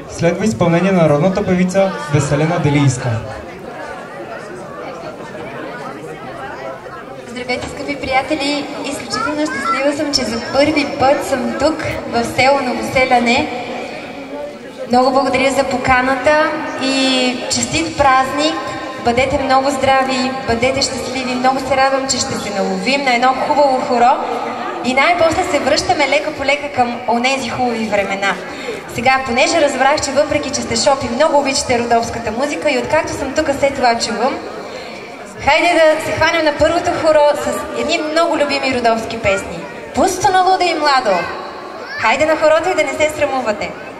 Следва изпълнение на народната певица Веселена Делийска. Здравейте, скъпи приятели! Изключително щастлива съм, че за първи път съм тук в село Новоселяне. Много благодаря за поканата и честит празник! Бъдете много здрави, бъдете щастливи. Много се радвам, че ще се наловим на едно хубаво хоро и най-после се връщаме лека по лека към онези хубави времена. Сега, понеже разбрах, че въпреки, че сте шопи, много обичате родопската музика и откакто съм тук, след това чувам, хайде да се хванем на първото хоро с едни много любими родопски песни. Пусто на луда и младо! Хайде на хорото и да не се срамувате!